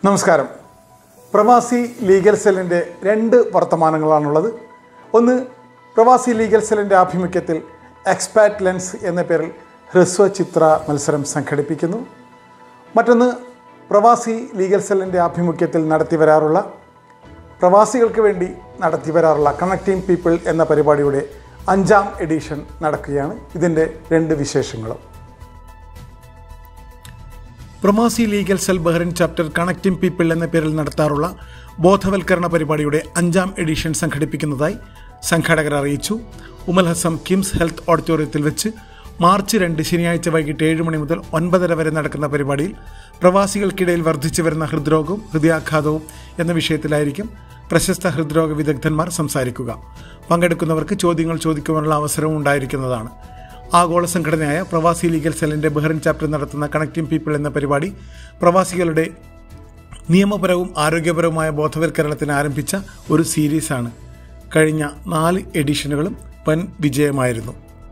നമസ്കാരം. പ്രവാസി ലീഗൽ സെല്ലിൻ്റെ 2 വർത്തമാനങ്ങളാണുള്ളത്. ഒന്ന്, പ്രവാസി ലീഗൽ സെല്ലിൻ്റെ ആഭിമുഖ്യത്തിൽ എക്സ്പാറ്റ് ലെൻസ് എന്ന പേരിൽ ഹ്രസ്വചിത്ര മത്സരം സംഘടിപ്പിക്കുന്നു. മറ്റൊന്ന്, പ്രവാസി ലീഗൽ സെല്ലിൻ്റെ ആഭിമുഖ്യത്തിൽ പ്രവാസികൾക്ക് വേണ്ടി നടത്തിവരാറുള്ള കണക്റ്റിംഗ് പീപ്പിൾ എന്ന പരിപാടിയുടെ 5ാം എഡിഷൻ നടക്കുകയാണ്. ഇതിൻ്റെ 2 വിശേഷങ്ങളും. Pravasi legal cell Bahrain chapter connecting people എന്ന പേരിൽ നടത്താറുള്ള ബോധവൽക്കരണ പരിപാടിയുടെ 5ാം എഡിഷൻ സംഘടിപ്പിക്കുന്നതായി സംഘാടകർ അറിയിച്ചു. ഉമൽ ഹസം കിംസ് ഹെൽത്ത് ഓഡിറ്റോറിയത്തിൽ വെച്ച് മാർച്ച് 2 ശനിയാഴ്ച വൈകിട്ട് 7 മണി മുതൽ 9:30 വരെ നടക്കുന്ന പരിപാടിയിൽ പ്രവാസികൾക്കിടയിൽ വർദ്ധിച്ചു വരുന്ന ഹൃദ്രോഗവും ഹൃദയാഘാതവും എന്ന വിഷയത്തിലായിരിക്കും പ്രശസ്ത ഹൃദ്രോഗ വിദഗ്ധന്മാർ സംസാരിക്കുക. പങ്കെടുക്കുന്നവർക്ക് ചോദ്യങ്ങൾ ചോദിക്കുവാനുള്ള അവസരവും ഉണ്ടായിരിക്കുന്നതാണ്. ആഗോള സംഘടനയായ പ്രവാസി ലീഗൽ സെല്ലിൻ്റെ ബഹ്റിൻ ചാപ്റ്റർ നടത്തുന്ന കണക്റ്റിംഗ് പീപ്പിൾ എന്ന പരിപാടി പ്രവാസികളുടെ നിയമപരവും ആരോഗ്യപരവുമായ ബോധവൽക്കരണത്തിന് ആരംഭിച്ച ഒരു സീരീസാണ്. കഴിഞ്ഞ 4 എഡിഷനുകളും വൻ വിജയമായിരുന്നു.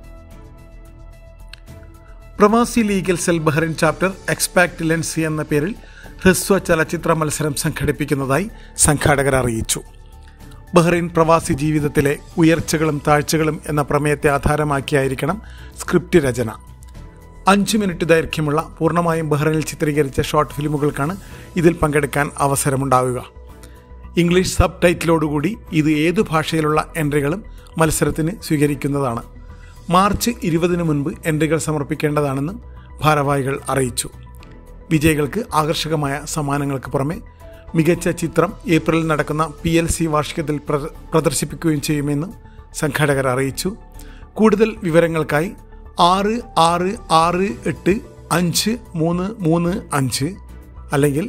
Pravasi legal cell Bahrain chapter expat lens എന്ന പേരിൽ ഹ്രസ്വ ചലച്ചിത്ര മത്സരം സംഘടിപ്പിക്കുന്നതായി സംഘാടകർ അറിയിച്ചു. ബഹ്റിൻ പ്രവാസി ജീവിതത്തിലെ ഉയർച്ചകളും താഴ്ചകളും എന്ന പ്രമേയത്തെ ആധാരമാക്കിയായിരിക്കണം സ്ക്രിപ്റ്റ് രചന. 5 മിനിറ്റ് ദൈർഘ്യമുള്ള പൂർണ്ണമായും ബഹ്റിനിൽ ചിത്രീകരിച്ച ഷോർട്ട് ഫിലിമുകൾക്കാണ് ഇതിൽ പങ്കെടുക്കാൻ അവസരമുണ്ടാവുക. ഇംഗ്ലീഷ് സബ് ടൈറ്റിലോടുകൂടി ഇത് ഏതു ഭാഷയിലുള്ള എൻട്രികളും മത്സരത്തിന് സ്വീകരിക്കുന്നതാണ്. മാർച്ച് 20 മുൻപ് എൻട്രികൾ സമർപ്പിക്കേണ്ടതാണെന്നും ഭാരവാഹികൾ അറിയിച്ചു. വിജയികൾക്ക് ആകർഷകമായ സമ്മാനങ്ങൾക്ക് പുറമെ മികച്ച ചിത്രം ഏപ്രിലിൽ നടക്കുന്ന PLC വാർഷികത്തിൽ പ്രദർശിപ്പിക്കുകയും ചെയ്യുമെന്ന് സംഘാടകർ അറിയിച്ചു. കൂടുതൽ വിവരങ്ങൾക്കായി 66685335 അല്ലെങ്കിൽ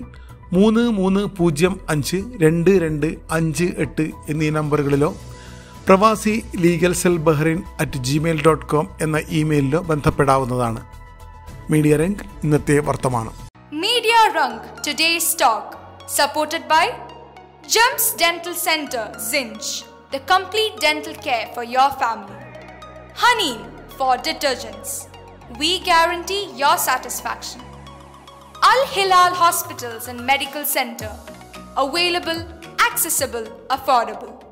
33052258 എന്നീ നമ്പറുകളിലോ പ്രവാസി ലീഗൽ സെൽ ബഹ്റിൻ @gmail.com എന്ന ഇമെയിലിലോ ബന്ധപ്പെടാവുന്നതാണ്. മീഡിയ രംഗ് ഇന്നത്തെ വർത്തമാനം. Media Rang today's talk supported by Gems Dental Center, Zinj, the complete dental care for your family. Honey for detergents. We guarantee your satisfaction. Al Hilal Hospitals and Medical Center. Available, accessible, affordable.